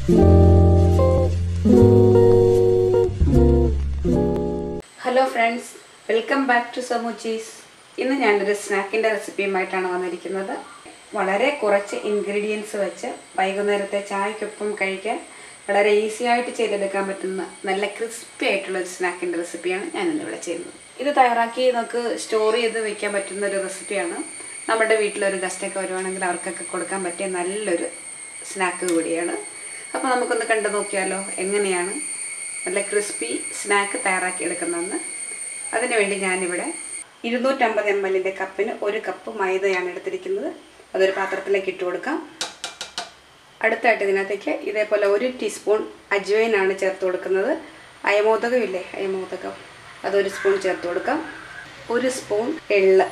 Hello friends, welcome back to Samuchis. ഇന്ന് ഞാനൊരു സ്നാക്കിൻ്റെ റെസിപ്പിയുമായിട്ടാണ് വന്നിരിക്കുന്നത്. വളരെ കുറച്ച് ഇൻഗ്രീഡിയൻസ് വെച്ച് വൈകുന്നേരത്തെ ചായക്കൊപ്പം കഴിക്കാൻ വളരെ ഈസി ആയിട്ട് ചെയ്തെടുക്കാൻ പറ്റുന്ന നല്ല ക്രിസ്പി ആയിട്ടുള്ള ഒരു സ്നാക്കിൻ്റെ റെസിപ്പിയാണ് ഞാൻ ഇന്നിവിടെ ചെയ്യുന്നത്. ഇത് തയ്യാറാക്കി നമുക്ക് സ്റ്റോർ ചെയ്ത് വെക്കാൻ പറ്റുന്ന ഒരു റെസിപ്പിയാണ്. നമ്മുടെ വീട്ടിലൊരു ഗസ്റ്റൊക്കെ വരുവാണെങ്കിൽ അവർക്കൊക്കെ കൊടുക്കാൻ പറ്റിയ നല്ലൊരു സ്നാക്ക് കൂടിയാണ്. അപ്പോൾ നമുക്കൊന്ന് കണ്ടു നോക്കിയാലോ എങ്ങനെയാണ് നല്ല ക്രിസ്പി സ്നാക്ക് തയ്യാറാക്കി എടുക്കുന്നതെന്ന്. അതിനുവേണ്ടി ഞാനിവിടെ 250 ml കപ്പിന് 1 കപ്പ് മൈദയാണ് എടുത്തിരിക്കുന്നത്. അതൊരു പാത്രത്തിലേക്ക് ഇട്ട് കൊടുക്കാം. അടുത്തായിട്ട് ഇതിനകത്തേക്ക് ഇതേപോലെ 1 ടീസ്പൂൺ അജ്വൈനാണ് ചേർത്ത് കൊടുക്കുന്നത്. അയമോദകമില്ലേ, അയമോദകം, അതൊരു സ്പൂൺ ചേർത്ത് കൊടുക്കാം. 1 സ്പൂൺ എള്ള്,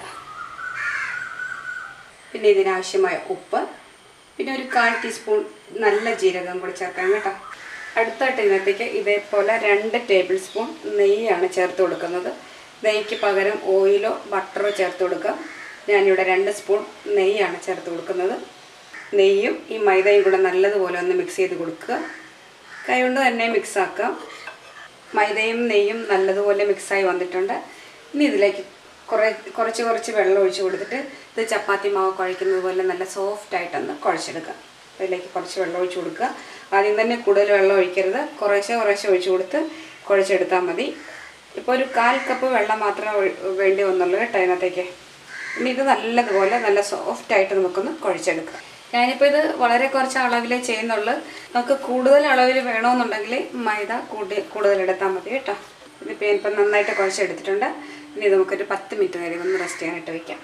പിന്നെ ഇതിനാവശ്യമായ ഉപ്പ്, പിന്നെ ഒരു 1/4 ടീസ്പൂൺ നല്ല ജീരകം കൂടി ചേർക്കാം കേട്ടോ. അടുത്തായിട്ട് ഇതിനകത്തേക്ക് ഇതേപോലെ 2 ടേബിൾ സ്പൂൺ നെയ്യാണ് ചേർത്ത് കൊടുക്കുന്നത്. നെയ്ക്ക് പകരം ഓയിലോ ബട്ടറോ ചേർത്ത് കൊടുക്കാം. ഞാനിവിടെ 2 സ്പൂൺ നെയ്യാണ് ചേർത്ത് കൊടുക്കുന്നത്. നെയ്യും ഈ മൈദയും കൂടെ നല്ലതുപോലെ ഒന്ന് മിക്സ് ചെയ്ത് കൊടുക്കുക. കൈകൊണ്ട് തന്നെ മിക്സ് ആക്കാം. മൈദയും നെയ്യും നല്ലതുപോലെ മിക്സായി വന്നിട്ടുണ്ട്. ഇനി ഇതിലേക്ക് കുറച്ച് വെള്ളം ഒഴിച്ച് കൊടുത്തിട്ട് ഇത് ചപ്പാത്തി മാവ് കുഴയ്ക്കുന്നത് പോലെ നല്ല സോഫ്റ്റായിട്ടൊന്ന് കുഴച്ചെടുക്കുക. അതിലേക്ക് കുറച്ച് വെള്ളം ഒഴിച്ച് കൊടുക്കുക. ആദ്യം തന്നെ കൂടുതൽ വെള്ളം ഒഴിക്കരുത്, കുറേശ്ശെ ഒഴിച്ച് കൊടുത്ത് കുഴച്ചെടുത്താൽ മതി. ഇപ്പോൾ ഒരു 1/4 കപ്പ് വെള്ളം മാത്രമേ വേണ്ടി വന്നുള്ളൂ കേട്ടോ അതിനകത്തേക്ക്. ഇനി ഇത് നല്ലതുപോലെ നല്ല സോഫ്റ്റായിട്ട് നമുക്കൊന്ന് കുഴച്ചെടുക്കാം. ഞാനിപ്പോൾ ഇത് വളരെ കുറച്ച് അളവിലേ ചെയ്യുന്നുള്ളൂ. നമുക്ക് കൂടുതൽ അളവിൽ വേണമെന്നുണ്ടെങ്കിൽ മൈദ കൂടുതൽ എടുത്താൽ മതി കേട്ടോ. ഇതിപ്പോൾ ഞാനിപ്പോൾ നന്നായിട്ട് കുഴച്ചെടുത്തിട്ടുണ്ട്. ഇനി നമുക്കൊരു 10 മിനിറ്റ് നേരം ഒന്ന് റെസ്റ്റ് ചെയ്യാനായിട്ട് വയ്ക്കാം.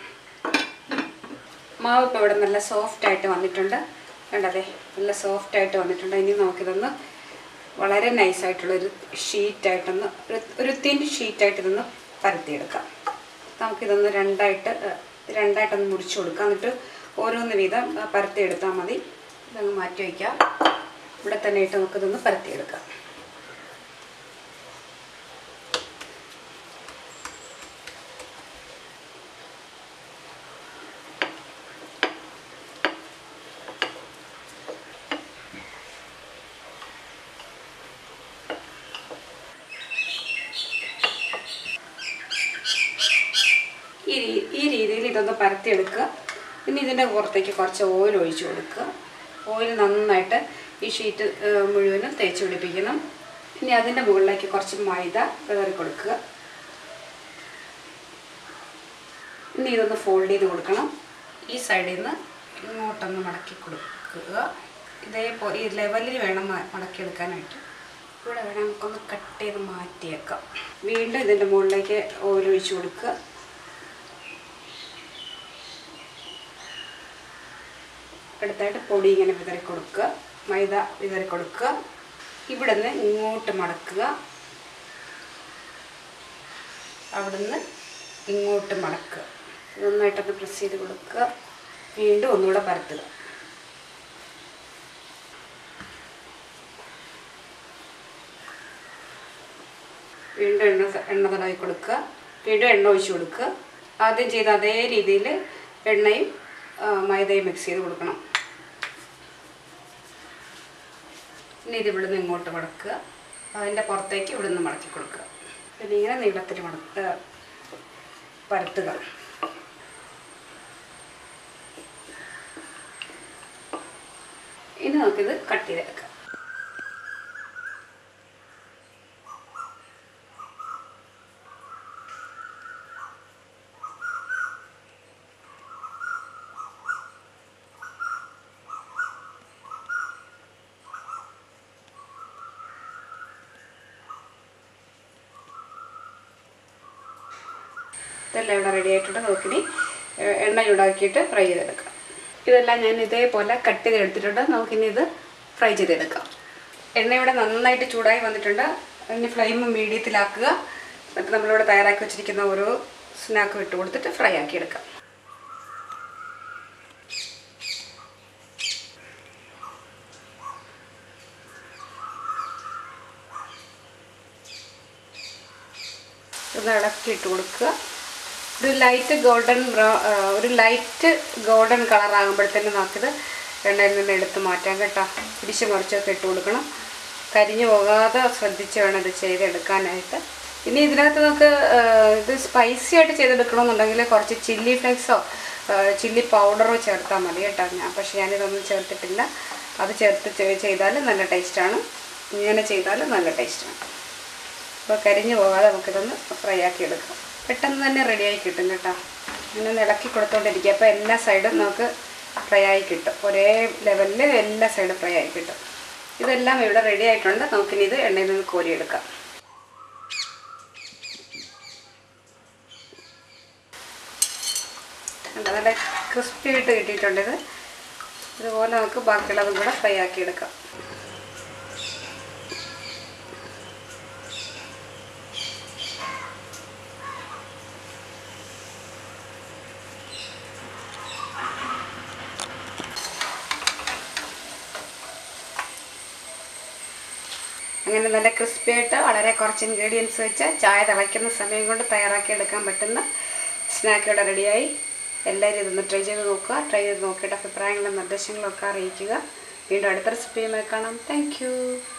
മാവ് ഇപ്പോൾ ഇവിടെ നല്ല സോഫ്റ്റായിട്ട് വന്നിട്ടുണ്ട്, കണ്ടതേ, നല്ല സോഫ്റ്റായിട്ട് വന്നിട്ടുണ്ട്. ഇനി നമുക്കിതൊന്ന് വളരെ നൈസായിട്ടുള്ളൊരു ഷീറ്റായിട്ടൊന്ന് ഒരു തിൻ ഷീറ്റായിട്ട് ഇതൊന്ന് പരത്തിയെടുക്കാം. നമുക്കിതൊന്ന് രണ്ടായിട്ടൊന്ന് മുറിച്ച് കൊടുക്കാം. എന്നിട്ട് ഓരോന്ന് വീതം പരത്തിയെടുത്താൽ മതി. ഇതൊന്ന് മാറ്റി വയ്ക്കാം. ഇവിടെ തന്നെ ഇട്ട് നമുക്കിതൊന്ന് പരത്തിയെടുക്കാം. ഈ രീതിയിൽ ഇതൊന്ന് പരത്തിയെടുക്കുക. പിന്നെ ഇതിൻ്റെ പുറത്തേക്ക് കുറച്ച് ഓയിൽ ഒഴിച്ച് കൊടുക്കുക. ഓയിൽ നന്നായിട്ട് ഈ ഷീറ്റ് മുഴുവനും തേച്ച് പിടിപ്പിക്കണം. ഇനി അതിൻ്റെ മുകളിലേക്ക് കുറച്ച് മൈദ വിതറി കൊടുക്കുക. ഇനി ഇതൊന്ന് ഫോൾഡ് ചെയ്ത് കൊടുക്കണം. ഈ സൈഡിൽ നിന്ന് ഇങ്ങോട്ടൊന്ന് മടക്കി കൊടുക്കുക. ഇതേപോലെ ഈ ലെവലിൽ വേണം മടക്കിയെടുക്കാനായിട്ട്. ഇവിടെ വേണം നമുക്കൊന്ന് കട്ട് ചെയ്ത് മാറ്റിയേക്കാം. വീണ്ടും ഇതിൻ്റെ മുകളിലേക്ക് ഓയിൽ ഒഴിച്ച് കൊടുക്കുക. അടുത്തായിട്ട് പൊടി ഇങ്ങനെ വിതറി കൊടുക്കുക, മൈദ വിതറി കൊടുക്കുക. ഇവിടെ നിന്ന് ഇങ്ങോട്ട് മടക്കുക, അവിടുന്ന് ഇങ്ങോട്ട് മടക്കുക. നന്നായിട്ടൊന്ന് പ്രസ് ചെയ്ത് കൊടുക്കുക. വീണ്ടും ഒന്നുകൂടെ പരത്തുക. വീണ്ടും എണ്ണ തടവി കൊടുക്കുക. വീണ്ടും എണ്ണ ഒഴിച്ച് കൊടുക്കുക. ആദ്യം ചെയ്ത അതേ രീതിയിൽ എണ്ണയും മൈദയും മിക്സ് ചെയ്ത് കൊടുക്കണം. ഇനി ഇത് ഇവിടുന്ന് ഇങ്ങോട്ട് മടക്കുക. അതിൻ്റെ പുറത്തേക്ക് ഇവിടുന്ന് മടക്കി കൊടുക്കുക. പിന്നെ ഇങ്ങനെ നീളത്തിൽ പരത്തുക. ഇനി നമുക്കിത് കട്ട് ചെയ്തെടുക്കാം. ഇതെല്ലാം ഇവിടെ റെഡി ആയിട്ടുണ്ട്. നമുക്കിനി എണ്ണ ചൂടാക്കിയിട്ട് ഫ്രൈ ചെയ്തെടുക്കാം. ഇതെല്ലാം ഞാൻ ഇതേപോലെ കട്ട് ചെയ്തെടുത്തിട്ടുണ്ട്. നമുക്കിനി ഇത് ഫ്രൈ ചെയ്തെടുക്കാം. എണ്ണ ഇവിടെ നന്നായിട്ട് ചൂടായി വന്നിട്ടുണ്ട്. ഇനി ഫ്ലെയിം മീഡിയത്തിലാക്കുക. എന്നിട്ട് നമ്മളിവിടെ തയ്യാറാക്കി വെച്ചിരിക്കുന്ന ഓരോ സ്നാക്കും ഇട്ട് കൊടുത്തിട്ട് ഫ്രൈ ആക്കി എടുക്കാം. ഒന്ന് ഇളക്കിയിട്ട് കൊടുക്കുക. ഒരു ലൈറ്റ് ഗോൾഡൻ കളർ ആകുമ്പോഴത്തേനും നമുക്കിത് എണ്ണയിൽ നിന്ന് എടുത്ത് മാറ്റാം കേട്ടോ. പിടിച്ച് മറിച്ചൊക്കെ ഇട്ട് കൊടുക്കണം. കരിഞ്ഞു പോകാതെ ശ്രദ്ധിച്ച് വേണം ഇത് ചെയ്തെടുക്കാനായിട്ട്. ഇനി ഇതിനകത്ത് നമുക്ക് ഇത് സ്പൈസി ആയിട്ട് ചെയ്തെടുക്കണമെന്നുണ്ടെങ്കിൽ കുറച്ച് ചില്ലി ഫ്ലേക്സോ ചില്ലി പൗഡറോ ചേർത്താൽ മതി കേട്ടോ. പക്ഷേ ഞാനിതൊന്നും ചേർത്തിട്ടില്ല. അത് ചേർത്ത് ചെയ്താൽ നല്ല ടേസ്റ്റാണ്. ഇങ്ങനെ ചെയ്താൽ നല്ല ടേസ്റ്റാണ്. അപ്പോൾ കരിഞ്ഞു പോകാതെ നമുക്കിതൊന്ന് ഫ്രൈ ആക്കി എടുക്കാം. പെട്ടെന്ന് തന്നെ റെഡിയായി കിട്ടും കേട്ടോ. ഇങ്ങനെ ഇളക്കി കൊടുത്തോണ്ടിരിക്കുക. അപ്പോൾ എല്ലാ സൈഡും നമുക്ക് ഫ്രൈ ആയി കിട്ടും. ഒരേ ലെവലിൽ എല്ലാ സൈഡും ഫ്രൈ ആയി കിട്ടും. ഇതെല്ലാം ഇവിടെ റെഡി ആയിട്ടുണ്ട്. നമുക്കിനി ഇത് എണ്ണയിൽ നിന്ന് കോരിയെടുക്കാം. നല്ല ക്രിസ്പി ആയിട്ട് കിട്ടിയിട്ടുണ്ട്. ഇതുപോലെ നമുക്ക് ബാക്കിയുള്ളതും കൂടെ ഫ്രൈ ആക്കി എടുക്കാം. അങ്ങനെ നല്ല ക്രിസ്പി ആയിട്ട് വളരെ കുറച്ച് ഇൻഗ്രീഡിയൻസ് വെച്ച് ചായ തിളയ്ക്കുന്ന സമയം കൊണ്ട് തയ്യാറാക്കി എടുക്കാൻ പറ്റുന്ന സ്നാക്ക് ഇവിടെ റെഡിയായി. എല്ലാവരും ഇതൊന്ന് ട്രൈ ചെയ്ത് നോക്കുക. ട്രൈ ചെയ്ത് നോക്കിയിട്ട് അഭിപ്രായങ്ങളും നിർദ്ദേശങ്ങളും ഒക്കെ അറിയിക്കുക. വീണ്ടും അടുത്ത റെസിപ്പിയുമായി കാണാം. Thank U.